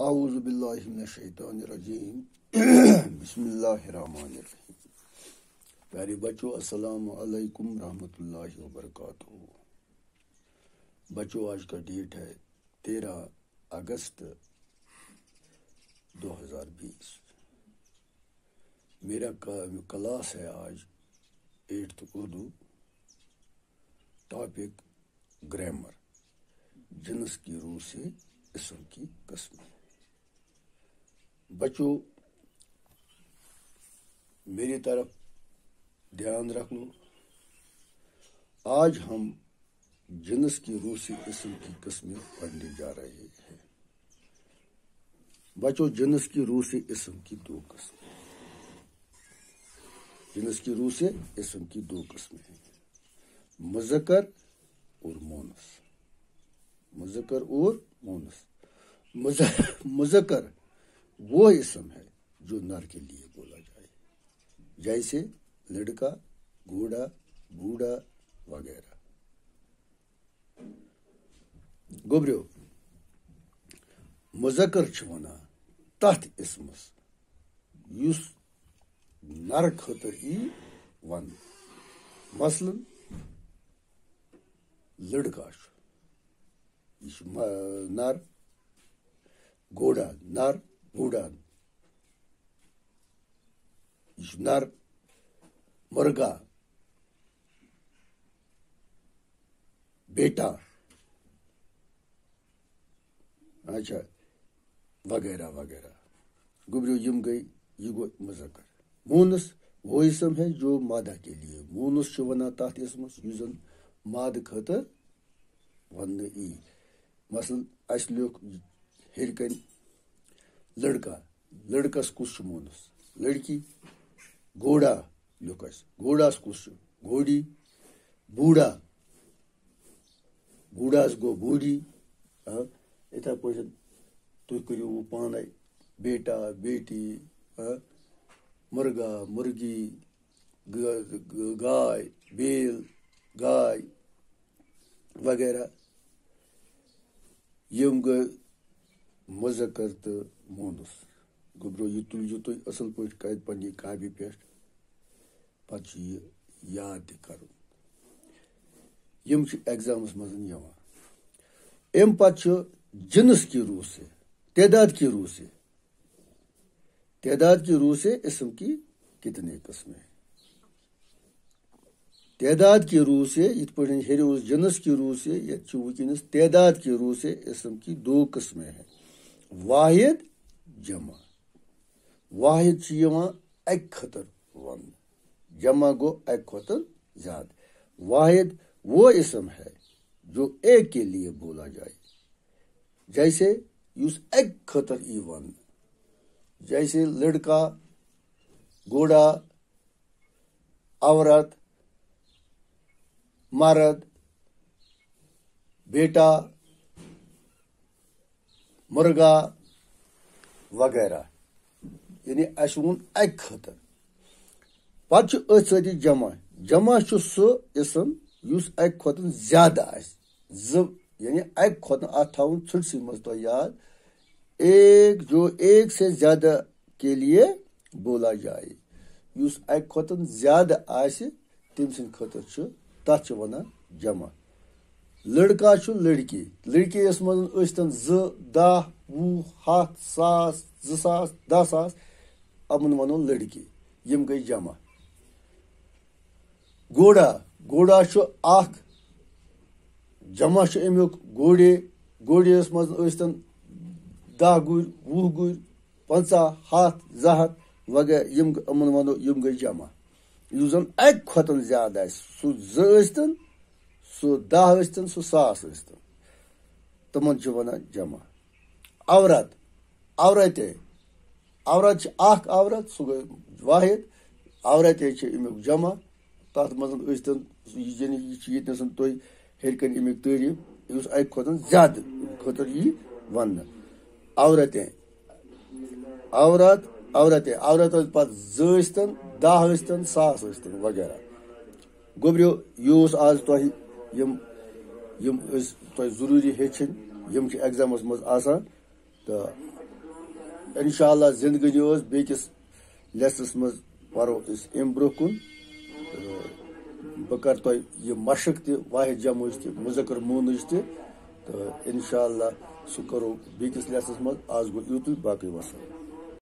اعوذ باللہ من الشیطان الرجیم بسم اللہ الرحمن الرحیم. پیارے بچوں السلام علیکم رحمۃ اللہ وبرکاتہ. بچوں آج کا ڈیٹ ہے 13 اگست 2020. میرا کلاس ہے آج 8th اردو. Topic grammar. جنس کی روح سے اسم کی قسمیں. بچوں میری طرف دھیان رکھ لو. آج ہم جنس کی روح سے اسم کی قسمیں پڑھنے جا رہے ہیں. بچوں جنس کی روح سے اسم کی دو قسمیں. جنس کی روح سے اسم کی دو قسمیں ہیں: مذکر اور مونس. مذکر اور مونس. مذکر وہ اسم ہے جو نر کے لیے بولا جائے، جیسے لڑکا، گھوڑا، بوڑھا وغیرہ. گوبریو مذکر چھ ونان تتھ اسمس یس نر خاطر ای ون. مثلاً لڑکا یہ نر، گھوڑا نر، بوڑھا یہ نر، مرغا بیٹا، اچھا وغیرہ وغیرہ. گبریو یم گئی، یہ گو مذکر. مونس وہ اسم ہے جو مادہ کے لیے. مونس چھ ونان تحت اسمس یس زن مادہ خاطر ون ای. مثلاً اس لیوک ہر کن لڑکا، لڑکس کس چھ مونس؟ لڑکی. گھوڑا لیوک اس، گھوڑاس کس چھ؟ گھوڑی. بوڑھا، بوڑھاس گو بوڑھی. اتھا پٲٹھۍ تُہۍ کٔرِو پانے بیٹا، بیٹی، مرغا، مرغی، گائے، بیل، گائے وغیرہ. یم گٔے مذکر تہٕ مونس. گوبرو یہ تُلزیو تُہۍ اصل پٲٹھۍ کتہِ پننہِ کاپی پٮ۪ٹھ، پتہٕ چھُ یہِ یاد تہِ کرُن. یم چھِ ایگزامس منٛز یِوان. امہِ پتہٕ چھُ جنس کی روح سے، تعداد کی روح سے. تعداد کی روح سے اسم کی کتنے قسمیں ہیں؟ تعداد کی روح سے یت پٲٹھۍ ہیٚرِ اوس جنس کی روح سے، یت چھُ وٕنکیٚنس تعداد کی روح سے اسم کی دو قسمیں ہیں: واحد، جمع. واحد چھ یوان اکہِ خٲطر وننہٕ، جمع گو اکہِ کھۄتہٕ زیادٕ. واحد وہ اسم ہے جو ایک کے لیے بولا جائے، جیسے یس اکہِ خٲطر ای وننہٕ، جیسے لڑکا، گھوڑا، عورت، مرد، بیٹا، مرغا وغیرہ. یعنی اس وون اکہِ خٲطر. پتہٕ چھُ أتھۍ سۭتی جمع. جمع چھُ سُہ اسم یُس اکہِ کھۄتہٕ زیادٕ آسہِ. زٕ یعنی اکہِ کھۄتہٕ، اتھ تھاوُن ژھٕٹسٕے منٛز تۄہہِ یاد، ایک جو ایک سے زیادہ کے لیے بولا جائے. یُس اکہِ کھۄتہٕ زیادٕ آسہِ تٔمۍ سٕنٛدِ خٲطرٕ چھُ تتھ چھِ ونان جمع. لڑکا چھُ لڑکی. لڑکی یس منٛز ٲسۍتن 2، 10، 20، 100، 1000، 2000، 10,000 یِمن ونو لڑکی. یم گٔے جمع. گھوڑا، گھوڑا چھُ اکھ. جمع چھُ امیُک گھوڑے. گھوڑیس منٛز ٲسۍتن 10 گُرۍ، 20 گُرۍ، 50، 100، 200 وغیرہ. یِمن ونو یم گٔے جمع. یُس زن اکہِ کھۄتہٕ زیادٕ آسہِ، سُہ 2 ٲسۍتن، سُہ 10 ٲسۍتن، سُہ 1000 ٲسۍتن، تِمن چھِ ونان جمع. عورت، عورتے. عورت چھِ اکھ عورت، سُہ گٔے واحد. عورتے چھِ امیُک جمع. تتھ منٛز ٲسۍتن یہِ چھِ ییٚتنس تُہۍ ہیٚرِ کن امیُک تعریٖف یُس اکہِ کھۄتہٕ زیادٕ خٲطرٕ یی وننہٕ. عورتے، عورت، عورتے. عورت پتہٕ 2 ٲسۍتن، 10 ٲسۍتن، 1000 ٲسۍتن وغیرہ. گوبریو یہِ اوس آز تۄہہِ یم ٲسۍ تۄہہِ ضروٗری ہیٚچھِنۍ. یم چھِ ایگزامس منٛز آسان. تہٕ انشاءاللہ زندگی بیکس لیسنس مز پرو ام برو کن بہ کر تہ یہ مشق تہ واحد جمع تہ مذکر مونج تہ تو انشاءاللہ سہ کرو بیکس لیسنس مز آز گو یوتُے باقی وسلام.